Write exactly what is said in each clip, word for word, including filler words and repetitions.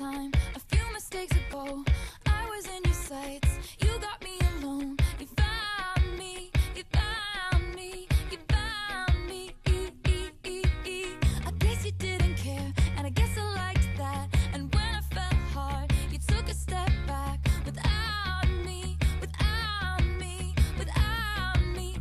time, a few mistakes ago, I was in your sights. You got me alone. You found me. You found me. You found me. I guess you didn't care, and I guess I liked that. And when I fell hard, you took a step back. Without me, without me, without me.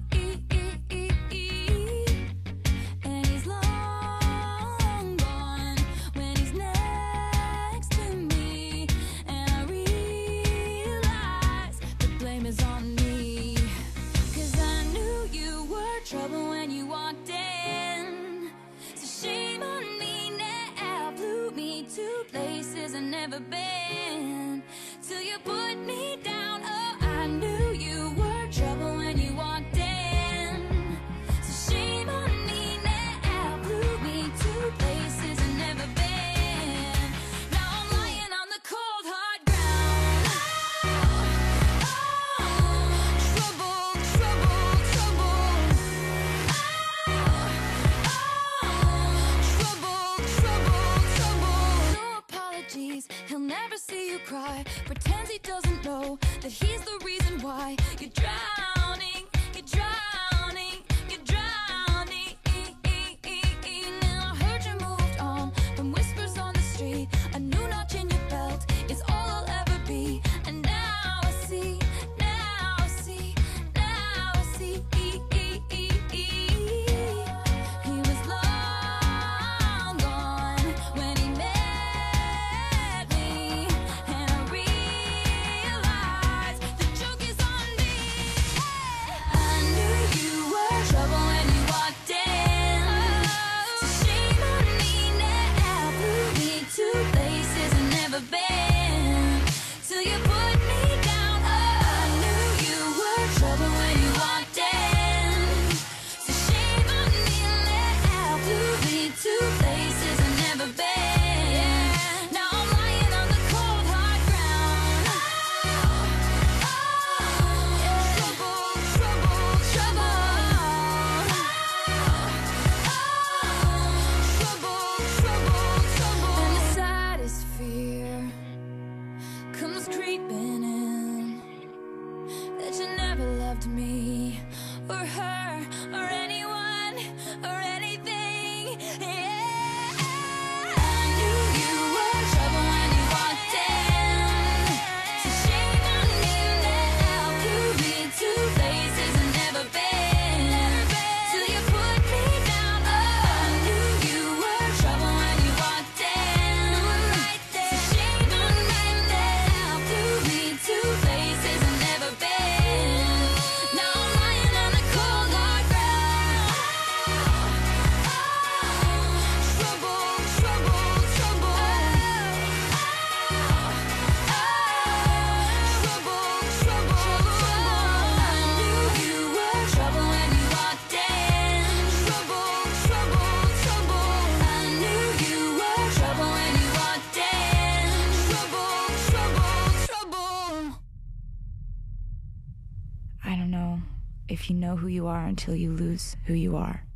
And he's long gone when he's next to me. And I realize the blame is on me. Cause I knew you were trouble when you walked in. So shame on me now. Flew me to places I've never been. Till you put me down. Oh, I knew you were trouble when you walked in. So shame on me now. Flew me to places I've never been. Now I'm lying on the cold hard ground. Oh, trouble, trouble, trouble. Oh, trouble, trouble, trouble. No apologies, he'll never see you cry. Pretends he doesn't know that he's the reason why you're drowning, you're drowning, you're drowning. Now I heard you moved on from whispers on the street. A new notch in your belt is all I'll ever be. And now I see, now I see, now I see. He was long gone when he met me. And I realized the joke is on me. I knew you were trouble when you walked in. So shame on me now. Flew me to places I've never been. Till you put me down. Oh, I knew you were trouble when you walked in. So shame on me now. Flew me to places I've never been. Now I'm lying on the cold hard ground. Trouble, trouble, trouble. Trouble, trouble, trouble. And the saddest fear comes creeping in, that you never loved me or her or anyone or anything. Yeah. I knew you were trouble when you walked in. So shame on me now. Flew me to places I've never been. Till you put me down. Oh, I knew you were trouble when you walked in. So shame on me now. Flew me to places I've never been. Now I'm lying on the cold hard ground. Trouble, trouble, trouble. Trouble, trouble, trouble. I knew you were trouble when you walked in. Trouble, trouble, trouble. I knew you were trouble when you walked in. Trouble, trouble, trouble. I don't know if you know who you are until you lose who you are.